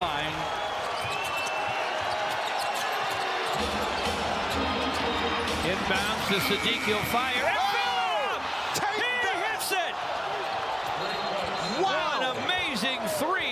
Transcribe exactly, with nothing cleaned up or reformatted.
Line. Inbounds to Saddiq, he'll fire. Oh! He hits it! Wow! An amazing three.